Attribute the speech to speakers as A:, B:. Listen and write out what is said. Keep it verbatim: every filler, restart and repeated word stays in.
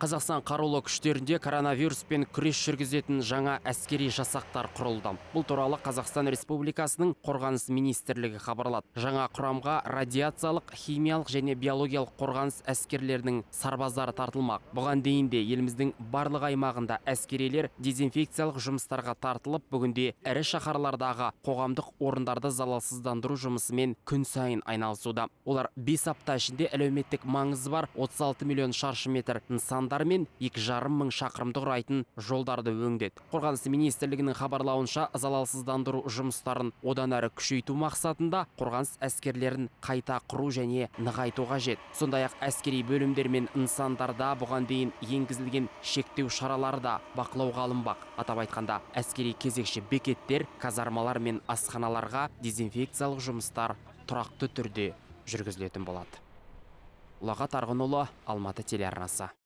A: Қазақстан қарулы күштерінде коронавируспен күрес жүргізетін жаңа әскери жасақтар құрылды. Бұл туралы Қазақстан Республикасының Қорғаныс министрлігі хабарлады. Жаңа құрамға радиациялық, химиялық және биологиялық қорғаныс әскерлерінің сарбаздары тартылмақ. Бұған дейін де еліміздің барлық аймағында әскерилер дезинфекциялық жұмыстарға тартылып, бүгінде ірі шаһарлардағы қоғамдық орындарды залалсыздандыру жұмысымен күн сайын айналысуда. Олар бес апта ішінде әлеуметтік маңызы бар отыз алты миллион шаршы метр нысандар мен екі жарым мың шақырымды құрайтын жолдарды өңдеді. Қорғаныс министрлігінің хабарлауынша, залалсыздандыру жұмыстарын одан әрі күшейту мақсатында қорғаныс әскерлерін қайта құру және нығайту қажет. Сондай-ақ әскери бөлімдер мен нысандарда бұған дейін енгізілген шектеу шаралары да бақылауға алынбақ. Атап айтқанда, әскери кезекші бекеттер, казармалар мен асханаларға дезинфекциялық жұмыстар тұрақты түрде жүргізілетін болады. Ұлағат Арғынұлы, Алматы телеарнасы.